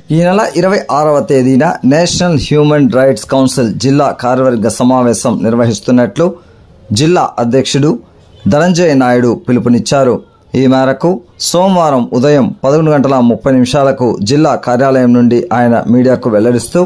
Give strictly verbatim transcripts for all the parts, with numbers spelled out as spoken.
ఈ నెల ఇరవై ఆరవ తేదీన నేషనల్ హ్యూమన్ రైట్స్ కౌన్సిల్ జిల్లా కార్యవర్గ సమావేశం నిర్వహిస్తున్నట్లు జిల్లా అధ్యక్షుడు ధనంజయ నాయుడు పిలుపునిచ్చారు. ఈ మేరకు సోమవారం ఉదయం పదకొండు గంటల ముప్పై నిమిషాలకు జిల్లా కార్యాలయం నుండి ఆయన మీడియాకు వెల్లడిస్తూ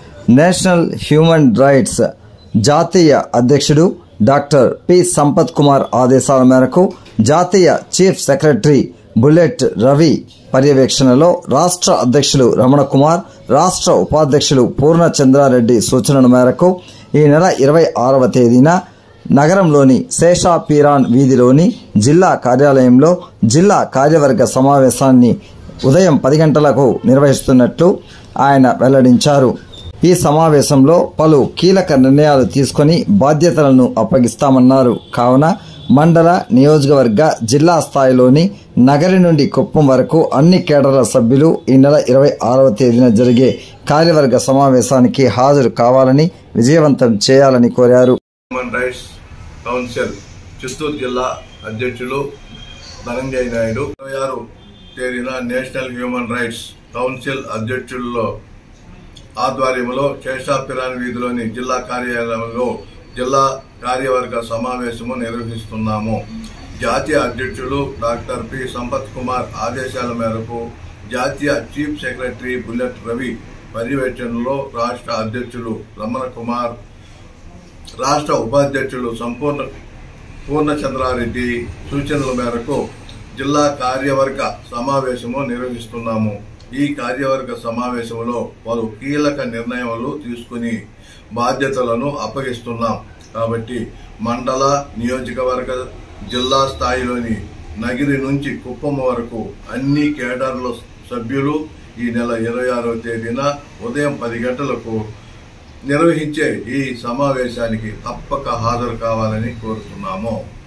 నేషనల్ హ్యూమన్ రైట్స్ జాతీయ అధ్యక్షుడు డాక్టర్ పి సంపత్ కుమార్ ఆదేశాల మేరకు జాతీయ చీఫ్ సెక్రటరీ బుల్లెట్ రవి పర్యవేక్షణలో రాష్ట్ర అధ్యక్షులు రమణ కుమార్, రాష్ట్ర ఉపాధ్యక్షులు పూర్ణచంద్రారెడ్డి సూచనల మేరకు ఈ నెల ఇరవై ఆరవ తేదీన నగరంలోని శేషాపీరాన్ వీధిలోని జిల్లా కార్యాలయంలో జిల్లా కార్యవర్గ సమావేశాన్ని ఉదయం పది గంటలకు నిర్వహిస్తున్నట్లు ఆయన వెల్లడించారు. ఈ సమావేశంలో పలు కీలక నిర్ణయాలు తీసుకుని బాధ్యతలను అప్పగిస్తామన్నారు. కావున మండల, నియోజకవర్గ, జిల్లా స్థాయిలోని నగరి నుండి కుప్పం వరకు అన్ని కేడర్ల సభ్యులు ఈ నెల ఇరవై ఆరవ తేదీన జరిగే కార్యవర్గ సమావేశానికి హాజరు కావాలని, విజయవంతం చేయాలని కోరారు. హ్యూమన్ రైట్స్ కౌన్సిల్ చిత్తూరు జిల్లా అధ్యక్షులు ధనంజయ నాయుడు ఇరవై ఆరు తేదీన నేషనల్ హ్యూమన్ రైట్స్ కౌన్సిల్ అధ్యక్షుల్లో ఆధ్వర్యంలో శేషాపిరాన్ వీధిలోని జిల్లా కార్యాలయంలో జిల్లా కార్యవర్గ సమావేశము నిర్వహిస్తున్నాము. జాతీయ అధ్యక్షులు డాక్టర్ పి సంపత్ కుమార్ ఆదేశాల మేరకు జాతీయ చీఫ్ సెక్రటరీ బుల్లెట్ రవి పర్యవేక్షణలో రాష్ట్ర అధ్యక్షులు రమణ కుమార్, రాష్ట్ర ఉపాధ్యక్షులు సంపూర్ణ పూర్ణచంద్రారెడ్డి సూచనల మేరకు జిల్లా కార్యవర్గ సమావేశము నిర్వహిస్తున్నాము. ఈ కార్యవర్గ సమావేశంలో పలు కీలక నిర్ణయాలు తీసుకుని బాధ్యతలను అప్పగిస్తున్నాం. కాబట్టి మండల, నియోజకవర్గ, జిల్లా స్థాయిలోని నగిరి నుంచి కుప్పం వరకు అన్ని కేడర్ల సభ్యులు ఈ నెల ఇరవై ఆరవ తేదీన ఉదయం పది గంటలకు నిర్వహించే ఈ సమావేశానికి తప్పక హాజరు కావాలని కోరుతున్నాము.